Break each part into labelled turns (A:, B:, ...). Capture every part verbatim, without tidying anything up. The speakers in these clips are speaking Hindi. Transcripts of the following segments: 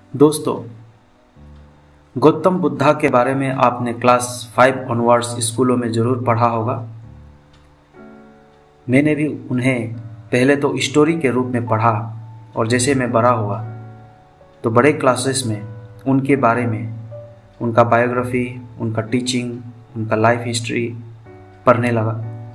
A: दोस्तों, गौतम बुद्धा के बारे में आपने क्लास फाइव ऑनवर्ड्स स्कूलों में ज़रूर पढ़ा होगा। मैंने भी उन्हें पहले तो स्टोरी के रूप में पढ़ा और जैसे मैं बड़ा हुआ तो बड़े क्लासेस में उनके बारे में, उनका बायोग्राफी, उनका टीचिंग, उनका लाइफ हिस्ट्री पढ़ने लगा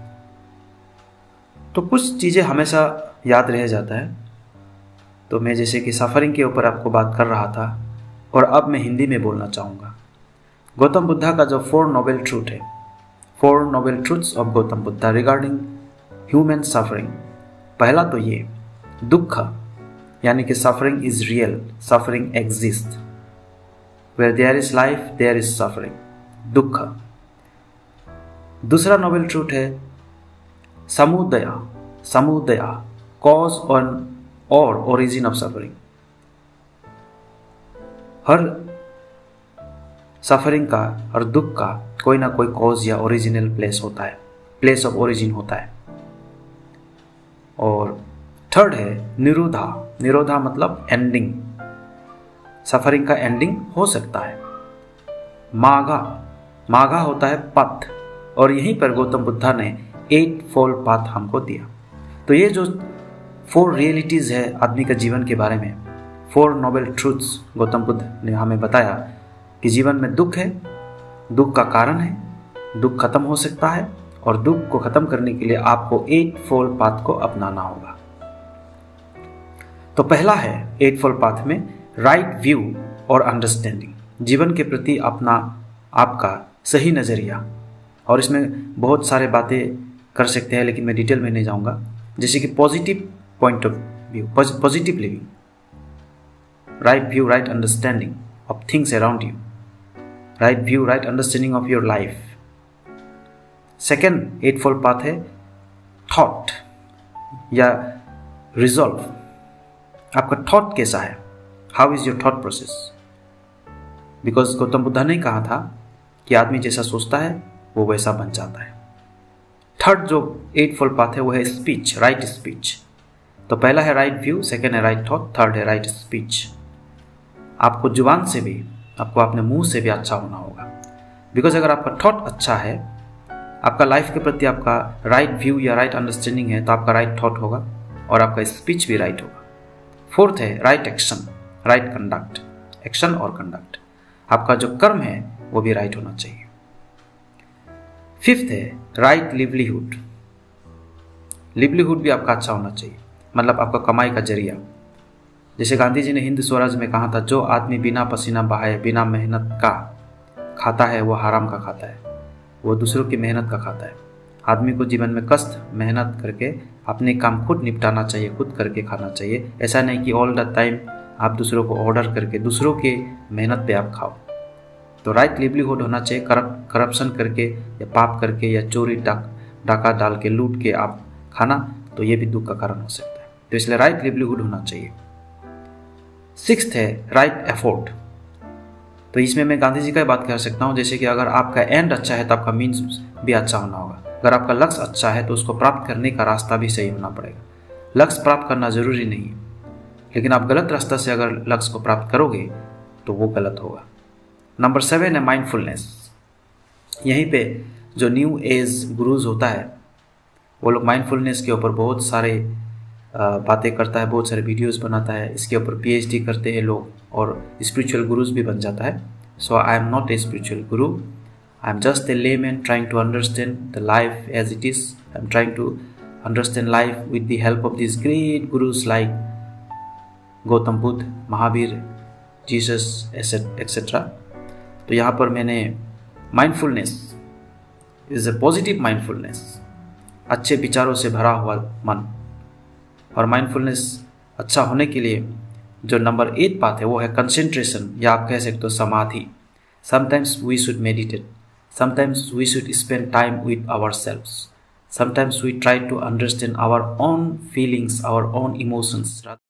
A: तो कुछ चीज़ें हमेशा याद रह जाता है। तो मैं जैसे कि सफ़रिंग के ऊपर आपको बात कर रहा था और अब मैं हिंदी में बोलना चाहूँगा। गौतम बुद्धा का जो फोर नोबेल ट्रूथ है, four noble truths of Gautam Buddha regarding human suffering. पहला तो ये दुख, यानी कि suffering is real, suffering exist, where there is life there is suffering, दुख। दूसरा नोबेल ट्रूथ है समुदय, समुदय कॉज ऑन और ओरिजिन ऑफ सफरिंग। हर सफरिंग का, हर दुख का कोई ना कोई कॉज या ओरिजिनल प्लेस होता है, प्लेस ऑफ ओरिजिन होता है। और थर्ड है निरोधा, निरोधा मतलब एंडिंग, सफरिंग का एंडिंग हो सकता है। माघा, माघा होता है पथ, और यहीं पर गौतम बुद्धा ने एट फोल्ड पाथ हमको दिया। तो ये जो फोर रियलिटीज़ है आदमी के जीवन के बारे में, four noble truths Gautam Buddha ने हमें बताया कि जीवन में दुख है, दुख का कारण है, दुख खत्म हो सकता है और दुख को खत्म करने के लिए आपको एट फोल्ड पाथ को अपनाना होगा। तो पहला है एट फोल्ड पाथ में राइट व्यू और अंडरस्टैंडिंग, जीवन के प्रति अपना आपका सही नज़रिया। और इसमें बहुत सारे बातें कर सकते हैं लेकिन मैं डिटेल में नहीं जाऊंगा। जैसे कि positive point of view, positive living, right view right understanding of things around you, right view right understanding of your life. Second eightfold path है थॉट या रिजॉल्व, आपका थॉट कैसा है, how is your thought process. Because Gautam Buddha ने कहा था कि आदमी जैसा सोचता है वो वैसा बन जाता है। थर्ड जो एट फोल्ड पाथ है वो है स्पीच, राइट स्पीच। तो पहला है राइट व्यू, सेकेंड है राइट थॉट, थर्ड है राइट स्पीच। आपको जुबान से भी, आपको अपने मुंह से भी अच्छा होना होगा। बिकॉज अगर आपका थॉट अच्छा है, आपका लाइफ के प्रति आपका राइट व्यू या राइट अंडरस्टैंडिंग है, तो आपका राइट थॉट होगा और आपका स्पीच भी राइट होगा। फोर्थ है right action, right conduct, action और कंडक्ट, आपका जो कर्म है वो भी राइट होना चाहिए। फिफ्थ है राइट लिवलीहुड, लिवलीहुड भी आपका अच्छा होना चाहिए, मतलब आपका कमाई का जरिया। जैसे गांधी जी ने हिंद स्वराज में कहा था, जो आदमी बिना पसीना बहाए, बिना मेहनत का खाता है वो हराम का खाता है, वो दूसरों की मेहनत का खाता है। आदमी को जीवन में कष्ट मेहनत करके अपने काम खुद निपटाना चाहिए, खुद करके खाना चाहिए। ऐसा नहीं कि ऑल द टाइम आप दूसरों को ऑर्डर करके दूसरों के मेहनत पे आप खाओ। तो राइट लिवलीहुड होना चाहिए। करप करप्शन करके या पाप करके या चोरी डाक डाका डाल के लूट के आप खाना, तो ये भी दुख का कारण हो सकता है। तो इसलिए राइट लिवलीहुड होना चाहिए। सिक्स्थ है राइट एफोर्ट। तो इसमें मैं गांधी जी का बात कर सकता हूँ, जैसे कि अगर आपका एंड अच्छा है तो आपका मीन्स भी अच्छा होना होगा। अगर आपका लक्ष्य अच्छा है तो उसको प्राप्त करने का रास्ता भी सही होना पड़ेगा। लक्ष्य प्राप्त करना जरूरी नहीं है, लेकिन आप गलत रास्ता से अगर लक्ष्य को प्राप्त करोगे तो वो गलत होगा। नंबर सेवन है माइंडफुलनेस। यहीं पे जो न्यू एज गुरुज होता है वो लोग माइंडफुलनेस के ऊपर बहुत सारे बातें करता है, बहुत सारे वीडियोस बनाता है, इसके ऊपर पीएचडी करते हैं लोग और स्पिरिचुअल गुरुज भी बन जाता है। So I am not a spiritual guru, I am just a layman trying to understand the life as it is. I am trying to understand life with the help of this great gurus like Gautam Buddha, Mahavir, Jesus etcetera. तो यहाँ पर मैंने mindfulness is a positive mindfulness, अच्छे विचारों से भरा हुआ मन। और माइंडफुलनेस अच्छा होने के लिए जो नंबर एट पाथ है वो है कंसंट्रेशन, या आप कह सकते हो समाधि। Sometimes we should meditate, sometimes we should spend time with ourselves, sometimes we try to understand our own feelings, our own emotions.